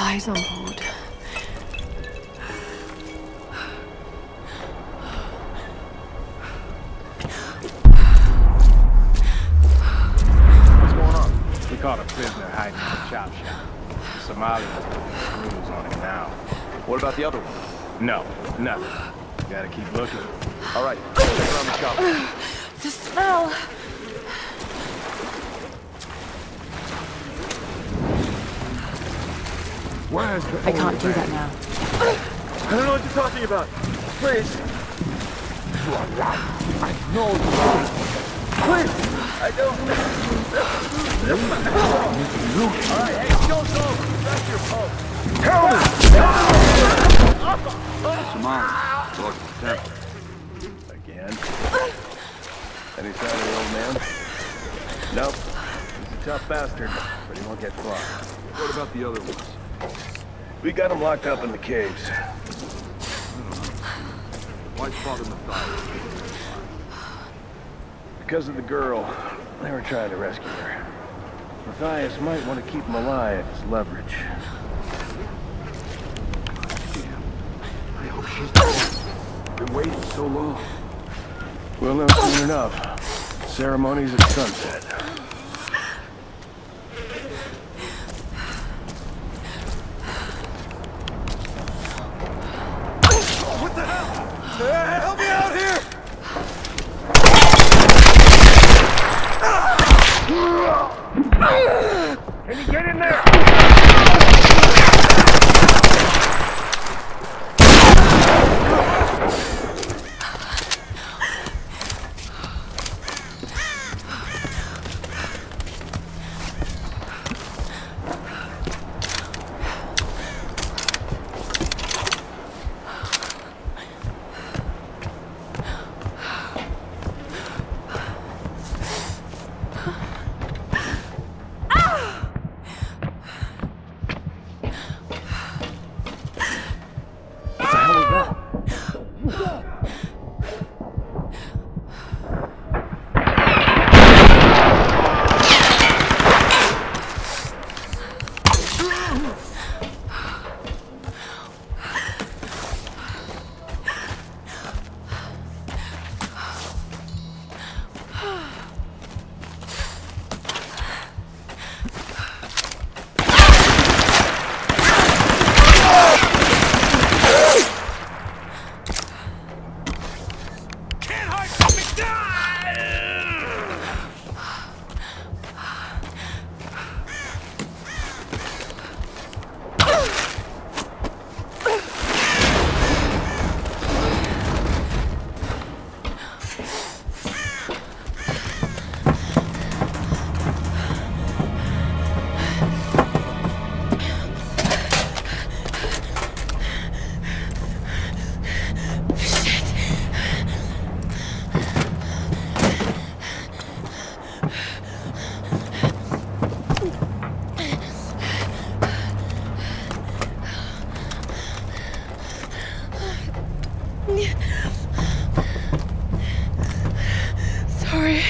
Eyes on board. What's going on? We caught a prisoner hiding in the chop shop. The Somalians have the rules on him now. What about the other one? No, nothing. Gotta keep looking. All right, check around the shop. The smell. Where's the I can't do that now. I don't know what you're talking about. Please. You are lying. I know you are. Please. I don't. All right, hey, show's over. That's your post. Tell me! Somali. Talk to the temple. Again? Any sign of the old man? Nope. He's a tough bastard, but he won't get far. What about the other ones? We got him locked up in the caves. Why Father Matthias? Because of the girl. They were trying to rescue her. Matthias might want to keep him alive as leverage. Damn. I hope she's dead. Been waiting so long. We'll know soon enough. Ceremonies at sunset. What the hell? Help me out here! Can you get in there? Sorry.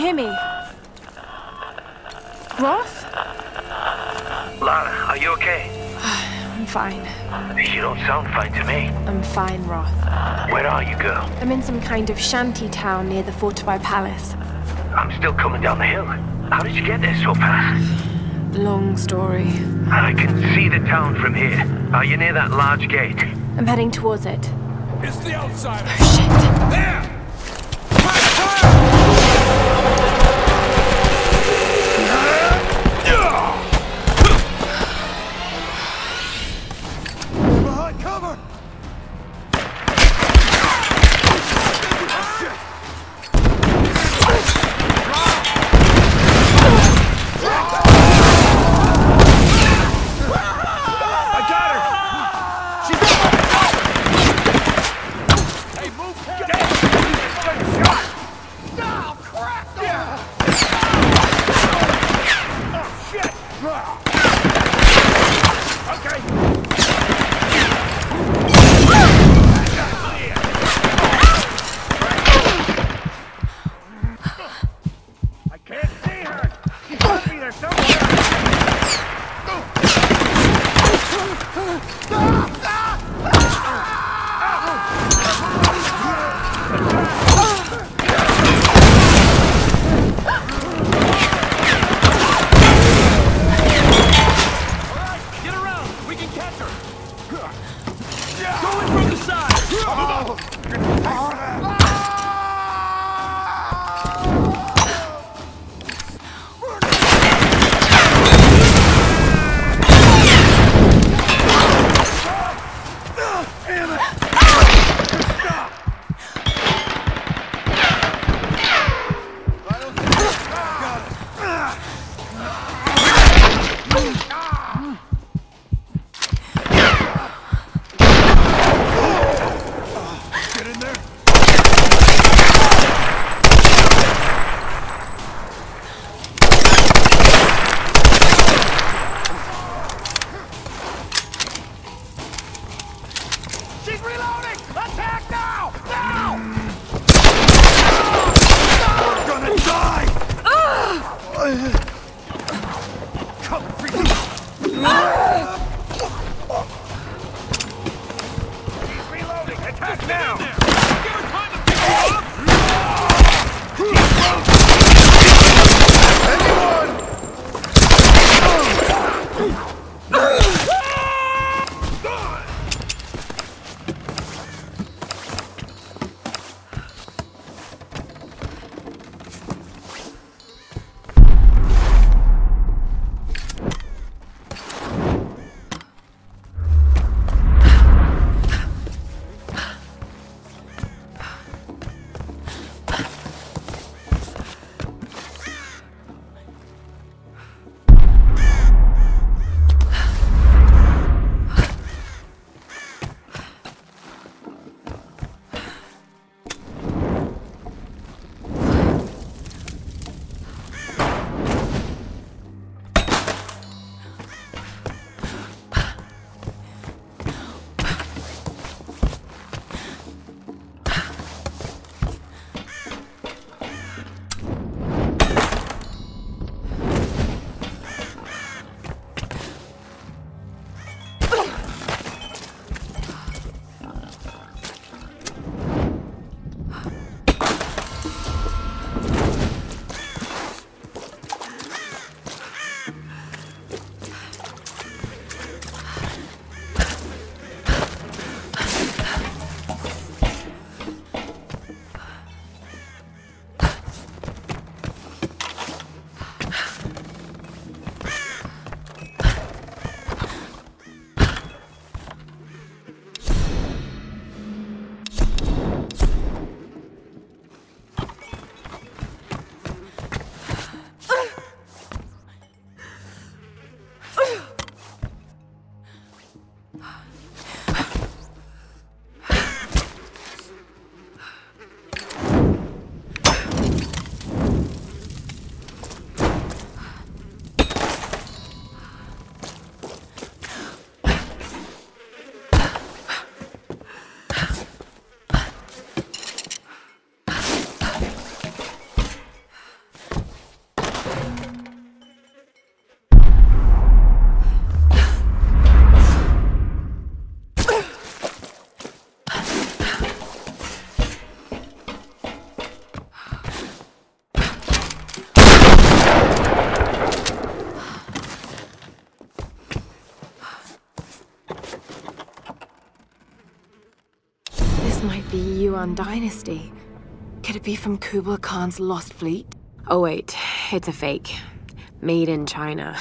hear me? Roth? Lara, are you okay? I'm fine. You don't sound fine to me. I'm fine, Roth. Where are you, girl? I'm in some kind of shanty town near the fortified palace. I'm still coming down the hill. How did you get there so fast? Long story. I can see the town from here. Are you near that large gate? I'm heading towards it. It's the outsider. Oh, shit. There! Behind cover! Yuan dynasty. Could it be from Kublai Khan's lost fleet? Oh wait, it's a fake. Made in China.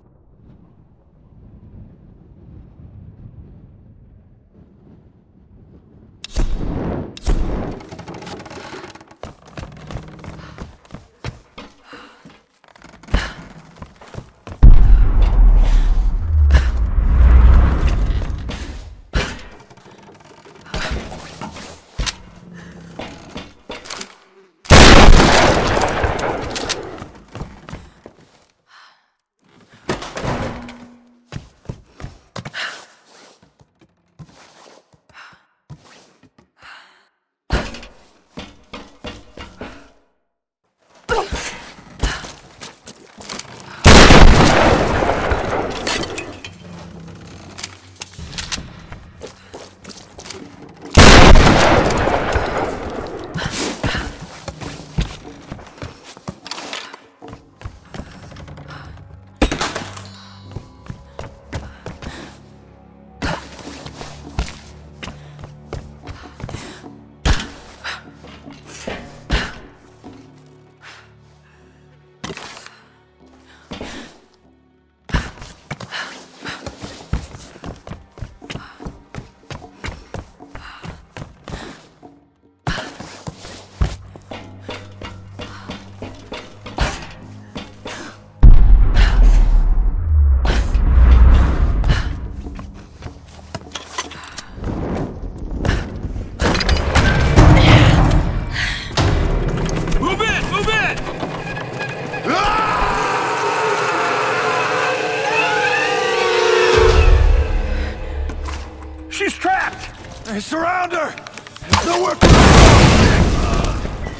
Hey, surround her! There's nowhere for her!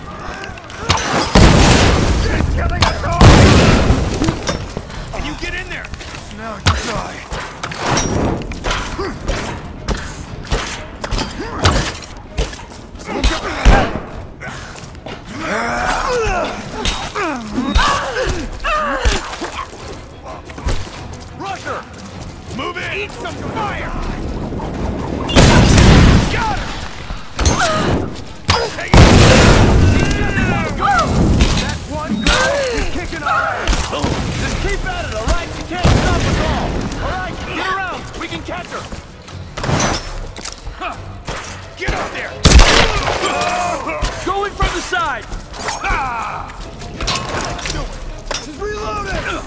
She's killing us all! Can you get in there? Now you die. Rush her! Move in! Eat some fire! Got her! Take it! That one girl is kicking our ass! Just keep at it, alright? You can't stop us all! Alright, get around! We can catch her! Get up there! Going from the side! She's reloading!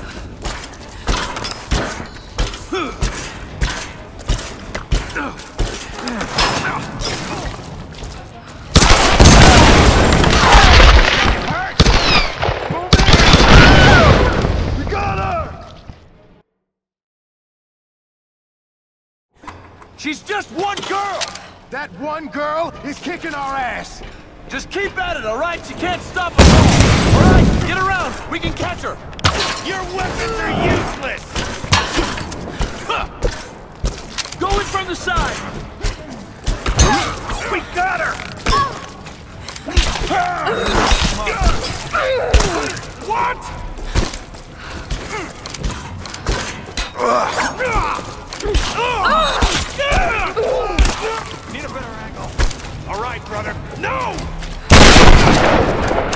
She's just one girl! That one girl is kicking our ass! Just keep at it, alright? She can't stop us all! Alright, get around! We can catch her! Your weapons are useless! Going from the side! We got her! What?! Need a better angle. All right, brother. No!